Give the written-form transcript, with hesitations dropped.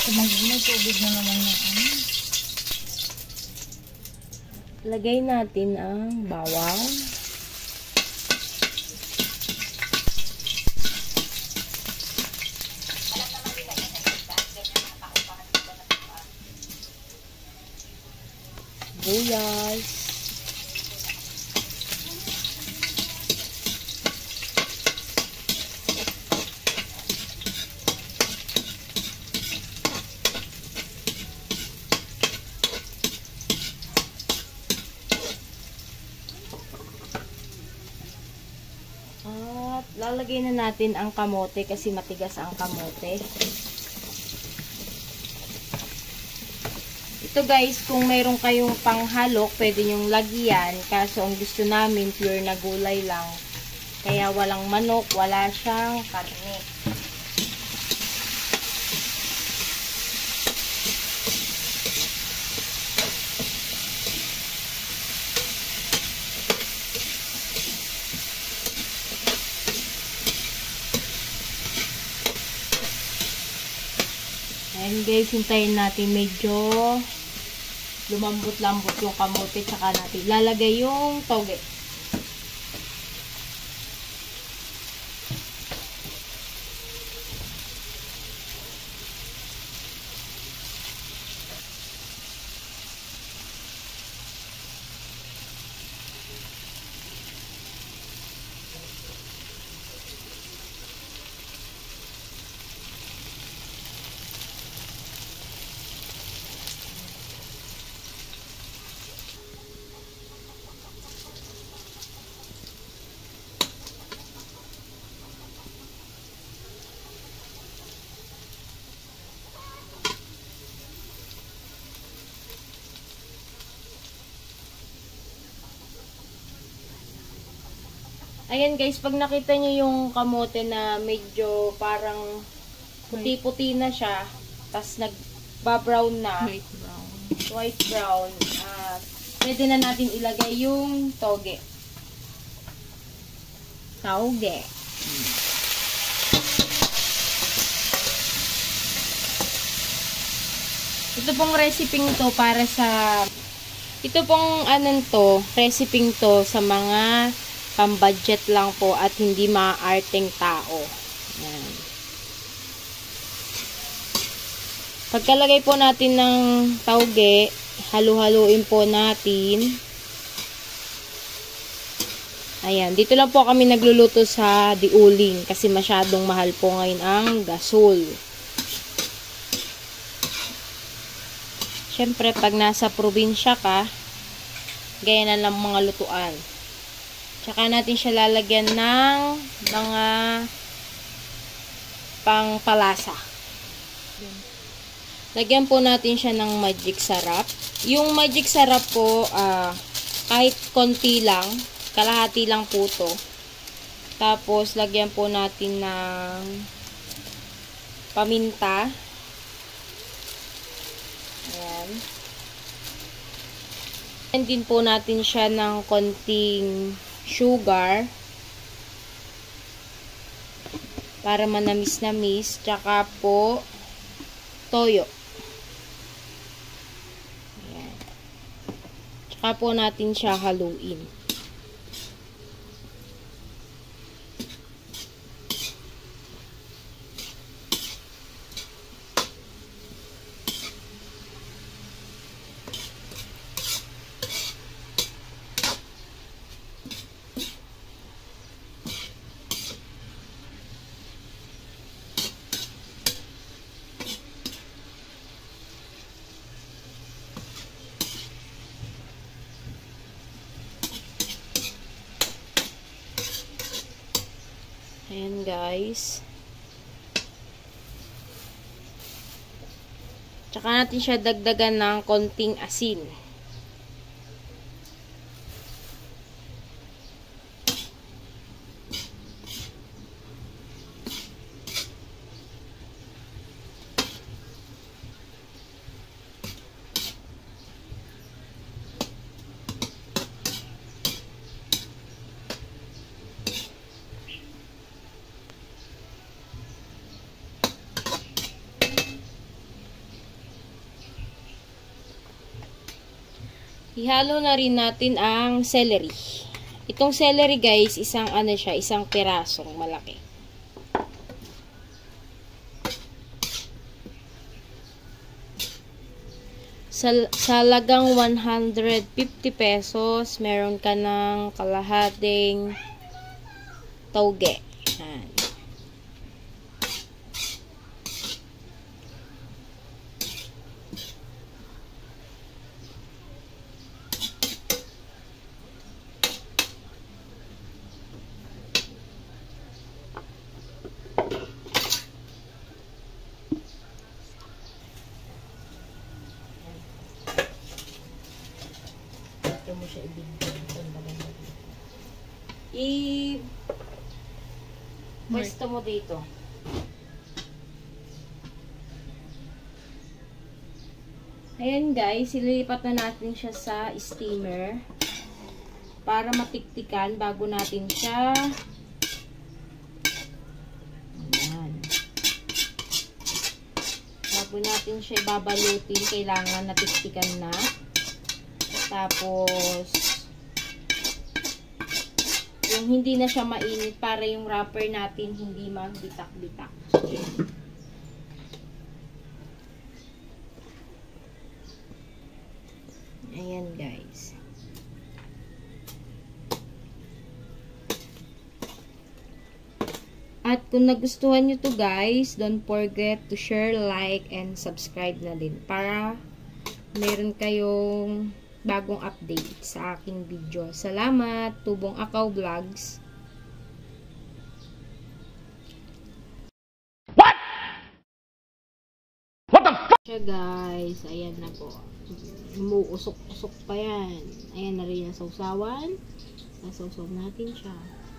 May tubig na naman na ano. Lagay natin ang bawang. Sibuyas. At lalagay na natin ang kamote kasi matigas ang kamote. Ito guys, kung mayroon kayong panghalok, pwede nyong lagyan. Kaso ang gusto namin, pure na gulay lang. Kaya walang manok, wala siyang karne. Ayan guys, hintayin natin medyo lumambot-lambot yung kamote, tsaka natin lalagay yung toge. Ayan guys, pag nakita nyo yung kamote na medyo parang puti-puti na siya, tas nagba-brown na, white brown, pwede na natin ilagay yung toge. Toge. Ito pong reseping to para sa, ito pong reseping to sa mga pang-budget lang po at hindi maaarteng tao. Ayan. Pagkalagay po natin ng tauge, halu-haluin po natin. Ayan, dito lang po kami nagluluto sa diuling kasi masyadong mahal po ngayon ang gasol. Siyempre, pag nasa probinsya ka, gaya na lang mga lutuan. Tsaka natin siya lalagyan ng mga pangpalasa. Lagyan po natin siya ng magic sarap. Yung magic sarap po, kahit konti lang, kalahati lang po to. Tapos, lagyan po natin ng paminta. Ayan. And din po natin siya ng konting sugar para manamis-namis, tsaka po toyo. Ayan. Tsaka po natin siya haluin. Ayan guys. Tsaka natin siya dagdagan ng konting asin. Ihalo na rin natin ang celery. Itong celery guys, isang ano siya, isang pirasong malaki. Sa lagang 150 pesos, meron ka ng kalahating tauge. Yan. Mo siya pwesto mo dito. Ayan guys, ililipat na natin siya sa steamer para matiktikan bago natin siya ayan. Bago natin siya babalutin, kailangan natiktikan na. Tapos, yung hindi na siya mainit para yung wrapper natin hindi magbitak-bitak. Ayan guys. At kung nagustuhan nyo to guys, don't forget to share, like, and subscribe na din para meron kayong bagong update sa aking video. Salamat, Tubong Akaw Vlogs. What the fuck? Siya guys, ayan na po. Umuusok-usok pa yan. Ayan na rin yung sausawan. Nasausaw natin siya.